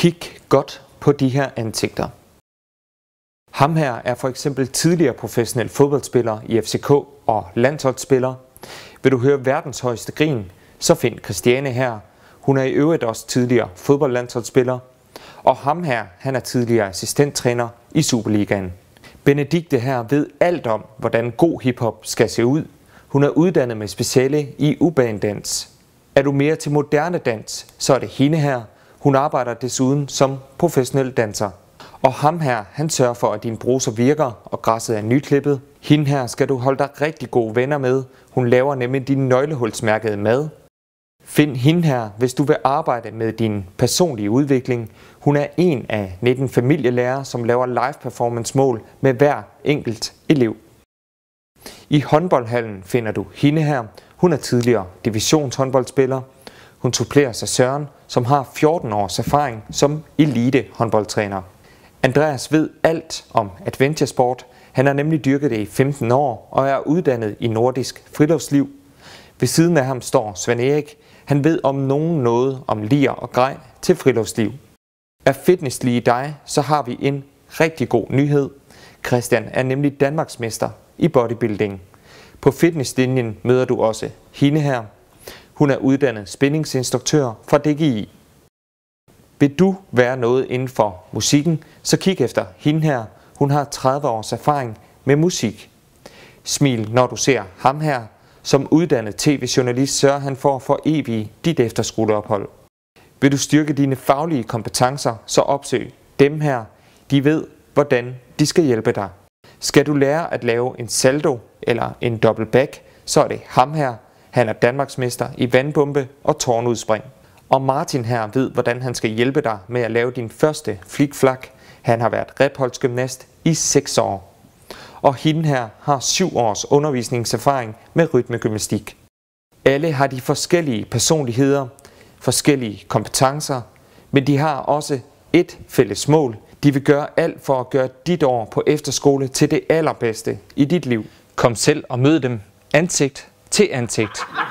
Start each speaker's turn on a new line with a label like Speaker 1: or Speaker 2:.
Speaker 1: Kig godt på de her ansigter. Ham her er for eksempel tidligere professionel fodboldspiller i FCK og landsholdsspiller. Vil du høre verdens højeste grin, så find Christiane her. Hun er i øvrigt også tidligere fodboldlandsholdsspiller. Og ham her, han er tidligere assistenttræner i Superligaen. Benedikte her ved alt om, hvordan god hiphop skal se ud. Hun er uddannet med speciale i urban-dans. Er du mere til moderne dans, så er det hende her. Hun arbejder desuden som professionel danser. Og ham her, han sørger for, at din bruser virker, og græsset er nyklippet. Hende her skal du holde dig rigtig gode venner med. Hun laver nemlig din nøglehulsmærkede mad. Find hende her, hvis du vil arbejde med din personlige udvikling. Hun er en af 19 familielærere, som laver live performance mål med hver enkelt elev. I håndboldhallen finder du hende her. Hun er tidligere divisionshåndboldspiller. Hun supplerer sig Søren, som har 14 års erfaring som elite håndboldtræner. Andreas ved alt om adventuresport. Han har nemlig dyrket det i 15 år og er uddannet i nordisk friluftsliv. Ved siden af ham står Svend Erik. Han ved om nogen noget om lir og grej til friluftsliv. Er fitness lige dig, så har vi en rigtig god nyhed. Christian er nemlig Danmarksmester i bodybuilding. På fitnesslinjen møder du også hende her. Hun er uddannet spændingsinstruktør fra DGI. Vil du være noget inden for musikken, så kig efter hende her. Hun har 30 års erfaring med musik. Smil, når du ser ham her. Som uddannet tv-journalist sørger han for at forevige dit efterskoleophold. Vil du styrke dine faglige kompetencer, så opsøg dem her. De ved, hvordan de skal hjælpe dig. Skal du lære at lave en salto eller en double back, så er det ham her. Han er Danmarksmester i vandbombe og tårnudspring. Og Martin her ved, hvordan han skal hjælpe dig med at lave din første flikflak. Han har været repholdsgymnast i 6 år. Og hende her har 7 års undervisningserfaring med rytmegymnastik. Alle har de forskellige personligheder, forskellige kompetencer, men de har også et fælles mål. De vil gøre alt for at gøre dit år på efterskole til det allerbedste i dit liv. Kom selv og mød dem ansigt til ansigt.